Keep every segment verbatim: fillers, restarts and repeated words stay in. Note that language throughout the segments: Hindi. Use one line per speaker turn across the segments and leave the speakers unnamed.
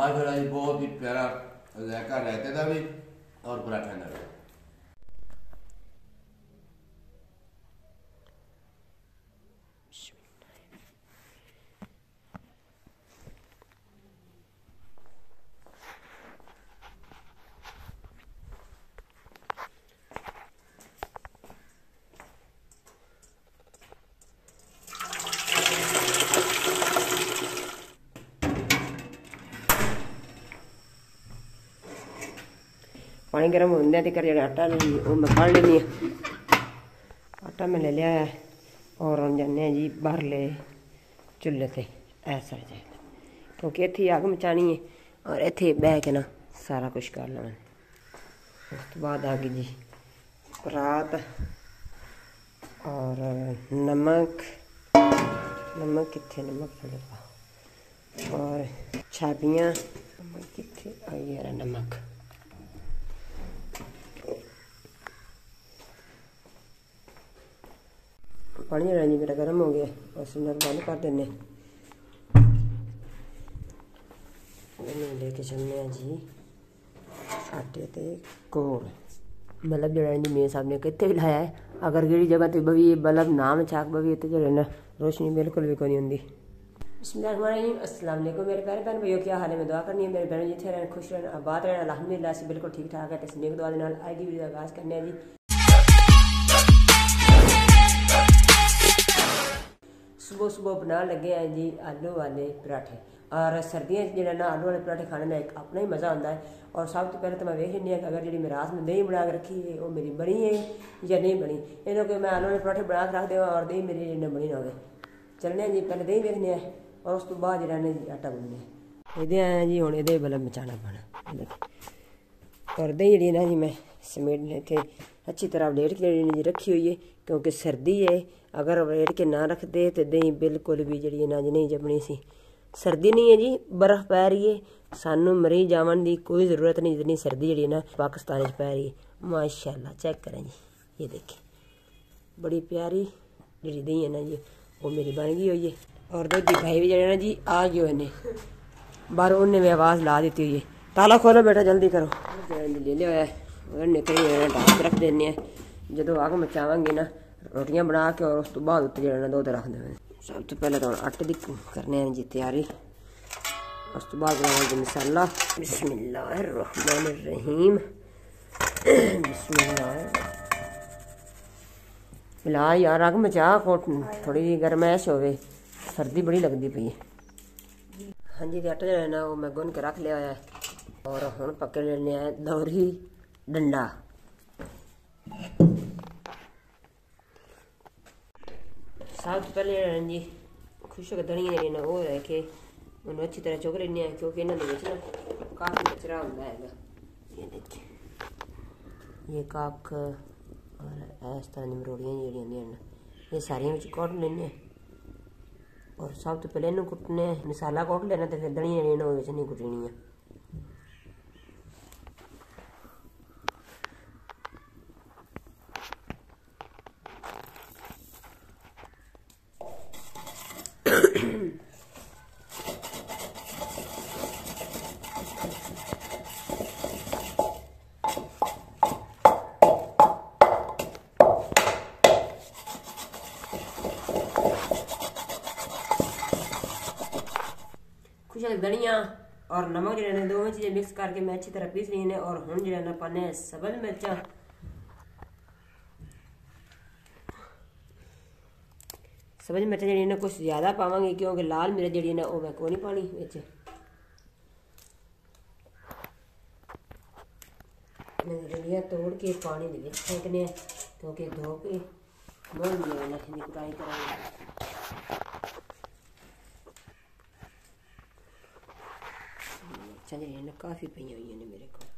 माशाल्लाह जी बहुत ही प्यारा जायका रायते का भी और पराठे का भी।
पानी गर्म होने तक जो आटा वो मैं काढ़ लेनी है। आटा मैं ले लिया है और हम जाने जी बाहरले चुल्हे से ऐसा जाए क्योंकि इत्थे अग मचानी है और इत्थे बह के ना सारा कुछ करना मैंने। उस तो बाद आ गई जी परात और नमक नमक कितने नमक थोड़ा और छाबियाँ नमक कितने आई यार नमक पानी जरा जी मेरा गर्म हो गया और सिलेंडर बंद कर देने लेके चलने हैं जी आटे ते कोल बल्ब जरा जी मेरे साहब ने कितने भी लाया है। अगर किसी जगह ते बवी बल्ब ना मचाक बवी तो जो ना रोशनी बिल्कुल भी कोई होंगी। बिस्मिल्लाहिर्रहमानिर्रहीम अस्सलाम वालेकुम मेरे प्यारे बहन भाइयों, क्या हाल है? मैं दुआ करनी है मेरे बहनों जिथे रहना खुश रहना आबाद रहना अल्हम्दुलिल्लाह से बिल्कुल ठीक ठाक है। तो नेक दुआ के नाल आज की वीडियो आगाज करने जी। सुबह सुबह बना लगे हैं जी आलू वाले पराठे और सर्दियों जो ना आलू वाले पराठे खाने का एक अपना ही मज़ा आता है। और सब तो पहले तो मैं वेख लेनी है कि अगर जी मैं रात में दही बना के रखी है वो मेरी बनी है या नहीं बनी। इन्हों कि मैं आलू वाले पराठे बना के रख देवा और दही मेरी जिन्हें बनी ना हो। चलने जी पहले दही वेखने हैं और उस तो बाद जो ने जी आटा गुनने ये आए जी हूँ ये बल्ब मचाना पाना और दही जी ना जी मैं समेट इतने अच्छी तरह वेट के रखी हुई है क्योंकि सर्दी है। अगर वेट के ना रख दे तो दही बिल्कुल भी जी ना जी नहीं जमनी सी। सर्दी नहीं है जी बर्फ पै रही है सानू मरी जावन की कोई जरूरत नहीं जितनी सर्दी जी ना पाकिस्तान पै रही है। माशाल्लाह चेक करें जी ये देखिए बड़ी प्यारी जी दही है ना जी वो मेरी बन गई हुई है। और दूधी भाई भी जड़े ना जी आ गए इन्हें बाहर उन्हें भी आवाज़ ला दी हुई है। ताला खोलो बेटा जल्दी करो ले लिया है निकली ढाक रख देने जो अग मचावांगे ना रोटियां बना के और उस तो बाद उत्ते जो दुध रख दें। सब तो पहले तो आटे की करने जी तैयारी उस तो बाद बनाएंगे मसाला। बिस्मिल्लाहिर्रहमानिर्रहीम बिस्मिल्लाह मिला यार अग मचा थोड़ी गरमैश होवे सर्दी बड़ी लगती पई है। हाँ जी आटा जो है ना वो मैं गुन के रख लिया है और हम पकड़ लेने हैं दौरी डंडा। सब पहले जी खुशक धनिया जी वो रह के उन्हें अच्छी तरह चुग लेने क्योंकि इन्होंने ना काफ़ी कचरा होता है। ये देखिए ये काख और इस तरह की मरोड़ियाँ जी ये सारिया कट लेने और सब तो पहले इन्हू कुटने मसाला कुट लेना तो फिर धनिया जी नहीं कुटनी है। खुशक धनिया और नमक जो दोनों चीज़ें मिक्स करके मैं अच्छी तरह पीस रही है। और हम जो है पाने सब्ज मिर्चा सब्ज मिर्चा जी कुछ ज़्यादा पावांगे क्योंकि लाल मिर्च जी ना वो मैं को नहीं पानी बिच धनिया तोड़ के पानी दे फेंकने क्योंकि धो के मोल मिले कुटाई करेंगे। चलिए काफ़ी पई हुई ने मेरे को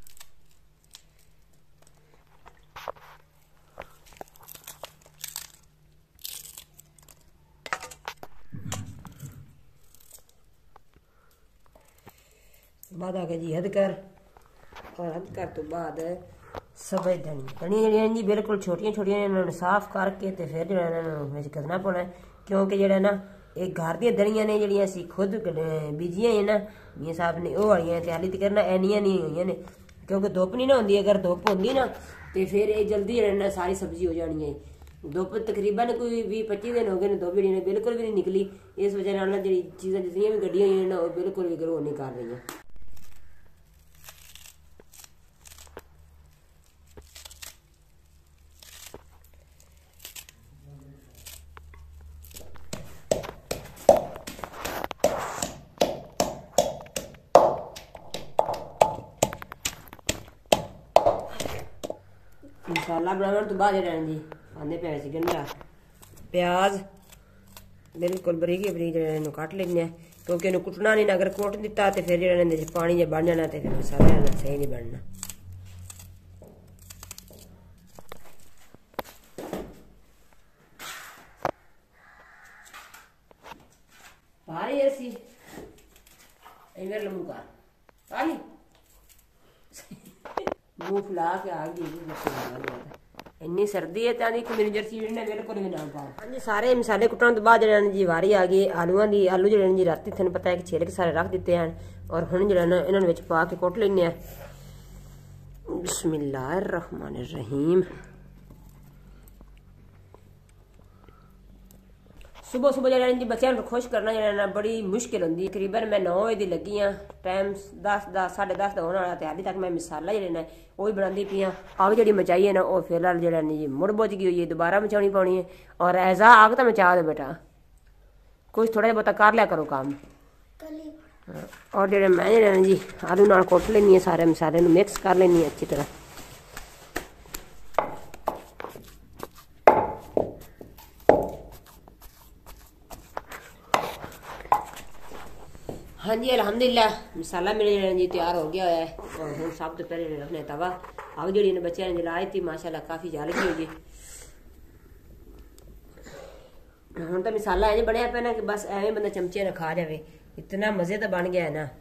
बाद आ गया जी हदकर और हदकर तो बाद सब्ज धनिया धनिया जी बिल्कुल छोटिया छोटिया साफ करके तो फिर जो है करना पौना है क्योंकि जो ना एक घर दी धनिया ने जी खुद बीजिया है ना मियाँ साहब ने वो वाली तैयारी तो करना एनिया नहीं हुई ने क्योंकि धुप नहीं ना होंगी। अगर धुप होंगी ना तो फिर ये जल्दी रहना सारी सब्जी हो जानी है। धुप तकरीबन कोई भी पच्ची दिन हो गए ने धुप जी बिल्कुल भी नहीं निकली। इस वजह नाल जी चीज़ां जितनी भी गड्डियां हुई ना वो बिल्कुल भी ग्रो नहीं कर रही। मसाला बनाने तो बाद जी आने पे सी गंढा प्याज बिल्कुल बरीक बरीक जो कट लेने क्योंकि इन्हें कुटना नहीं। अगर कुट दिता तो फिर जो पानी जो बन जाना तो फिर मसाला सही नहीं बनना। पारी ऐसी इधर लम्बू का पानी मुंह फुला के आ गई। इन्नी सर्दी है तो एक मेरी जर्सी बिल्कुल भी ना पाओ। हाँ जी सारे मसाले कुटने तो बाद जो जी वारी आ गई आलूआ की। आलू जो जी राती थोड़ा पता है कि छिल के सारे रख दिते हैं और हुण जो इन्होंने पा के कुट लेने। बिस्मिल्लाहिर्रहमानिर्रहीम। सुबह सुबह जो जी बच्चों को खुश करना जो बड़ी मुश्किल होंगी। तकरीबन मैं नौ बजे लगी हाँ टाइम दस दस साढ़े दस का होने वाला तो अभी तक मैं मसाला जो वो भी बनाती पी हाँ। आग जी मचाई है ना वो फिलहाल जो जी मुड़ बुझ गई हुई है दोबारा मचानी पानी है। और ऐसा आग तो मचा दो बेटा कुछ थोड़ा बहुत कर लिया करो काम। और जो मैं जो जी आलू नाल कुट लेनी है सारे मसाले मिक्स कर लेनी है अच्छी तरह। हाँ जी अल्हम्दुलिल्लाह मसाला मेरे जी तैयार हो गया है। और हम सब तो पहले रखने तवा आग जी ने बच्चे ने जलाई थी माशाल्लाह काफ़ी जल गई होगी। हम तो मसाला ऐसे बनया पे ना कि बस एवं बंदा चमचे ना खा जाए इतना मज़े तो बन गया है ना।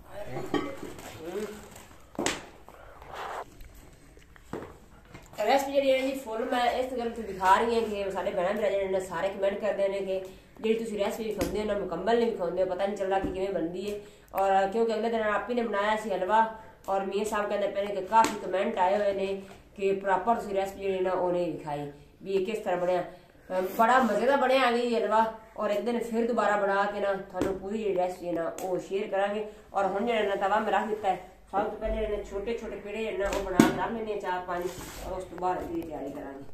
रेसिपी जी फुल मैं इस गल दिखा रही है कि साढ़े भैन भरा सारे कमेंट करते हैं कि जी तुम रेसिपी विखाते हो ना मुकम्मल नहीं विखाते हो पता नहीं चलता कि किमें बनती है। और क्योंकि अगले दिन आप ही ने बनाया सी हलवा और मियाँ साहब कहते पे कि काफ़ी कमेंट आए हुए ने कि प्रॉपर तुम रेसिपी जी ना वो नहीं दिखाई भी किस तरह बनया। बड़ा मज़े का बनया गई हलवा और एक दिन फिर दोबारा बना के ना थानू पूरी जी रेसिपी ना वो शेयर करांगे। और हम जो तवा में रख दिता है सब तो पहले छोटे छोटे पेड़े जो वो बना के रख लेने चार पाँच और उस तो बाद की तैयारी करांगे।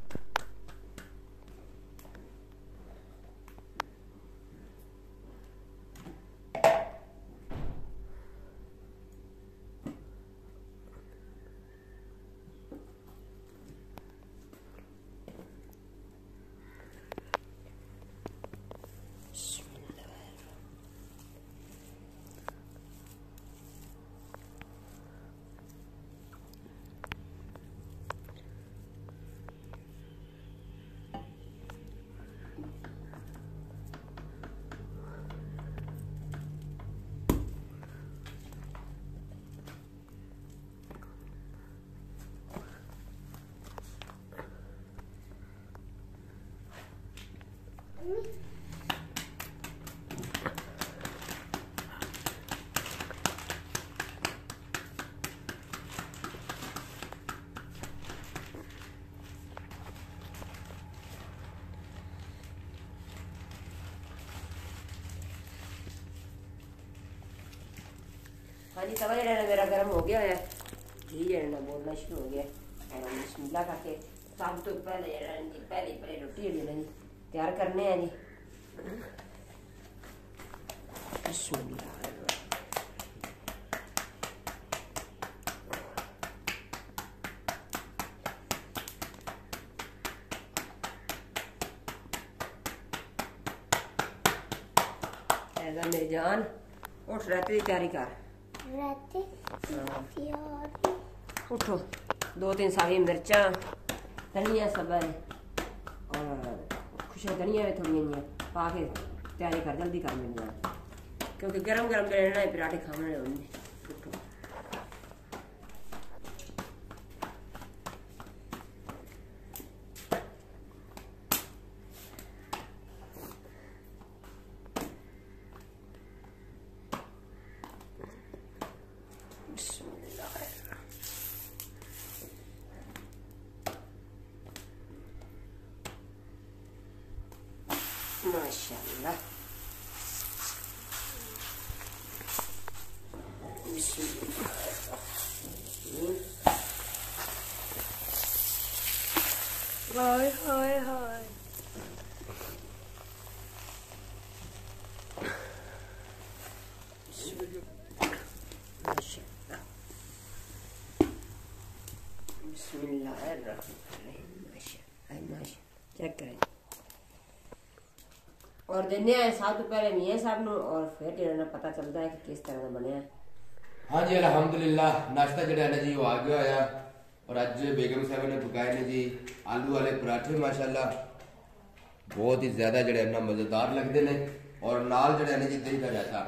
हाँ जी तवा जो मेरा गर्म हो गया है घी जो बोलना शुरू हो गया और बिस्मिल्लाह करके सब तो पहले जी पहले पहले रोटी जी तैयार करने हैं जी। बिस्मिल्लाह ऐसा मेरी जान उठ रहती की तैयारी कर उठो। दो तीन सारी मिर्चा धनिया सब है और खुश धनिया भी थोड़ी जी पा के तैयारी कर जल्दी कर लेंगे क्योंकि गरम गरम लेना पराठे खाने होंगे। उठो माशाल्लाह। हाय हाय हाय चेक करें और देने आए सब तो पहले मियाँ साहब नु और फिर जो पता चलता है कि किस तरह का बनया।
हाँ जी अल्हम्दुलिल्लाह नाश्ता जो है ना जी वो आ गया है और अज बेगम साहब ने पकाए ने जी आलू वाले पराठे माशाल्लाह बहुत ही ज्यादा जो है ना मजेदार लगते हैं और नाल जो है ना जी दही का रायता।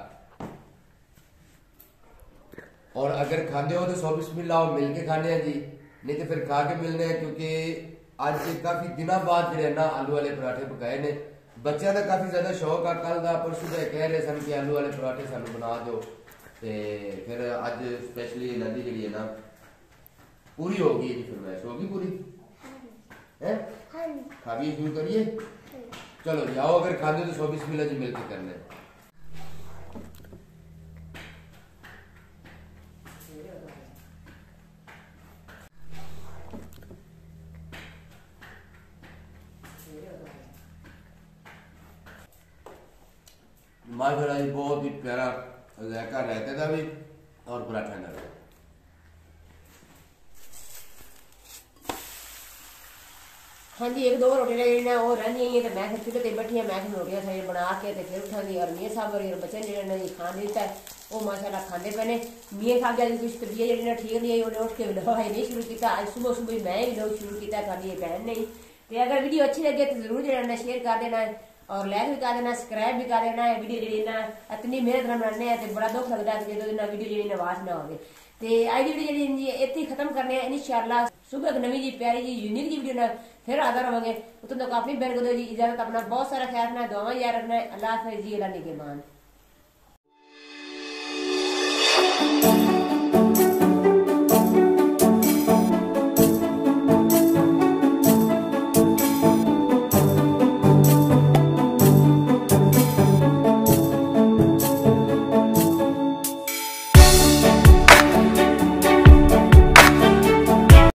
और अगर खाते हो तो सौ बिस्मिल्लाह मिल के खाने हैं जी, नहीं तो फिर खा के मिलने हैं क्योंकि आज काफी दिनों बाद जो है ना आलू वाले पराठे पकाए ने। बच्चों का काफी ज्यादा शौक आ, कल का परसों का कह रहे सन कि आलू वाले पराठे सानू बना दो, ते फिर अज स्पेशली इन्हों की जी है ना पूरी हो गई जी, फरमाइश होगी पूरी है। खा भी शुरू करिए, चलो जी आओ अगर खाते तो सौ बिस्मिल्लाह जी मिलके करने। माशाल्लाह जी बहुत ही प्यारा जायका रायते का भी और पराठा का भी।
हाँ जी एक दो रोटी ना वो रही है तो मैं फिर चूल्हे पर बैठी मैं रोटियां सारी बना के तो फिर उठांगी और मियाँ साहब और बच्चे ने जी खान दिता है वो माशाल्लाह खाते पे ने। मियाँ साहब जब कुछ तबीयत जी ठीक नहीं आई उन्हें उठ के दवाई नहीं शुरू किया, आज सुबह सुबह मैं ही लोग शुरू किया, साड़ी बहन नहीं। तो अगर वीडियो अच्छी लगे तो जरूर जो शेयर कर देना है और लाइक भी कर देना, सब्सक्राइब भी कर देना है। वीडियो जी ना इतनी मेहनत ना बनाने हैं तो बड़ा दुख लगता है कि जो वीडियो जी आवाज ना हो। तो अज की वीडियो जी इतने ही खत्म करने इंशाअल्लाह सुबह एक नवी जी प्यारी जी यूनिक जी वीडियो ना फिर हाजिर होंगे। उतों तक अपनी बहन को दो जी इजाजत, अपना बहुत सारा ख्याल रखना है, दुआएं याद रखना है। अल्लाह हाफिज़ जी, अल्लाह निगहबान।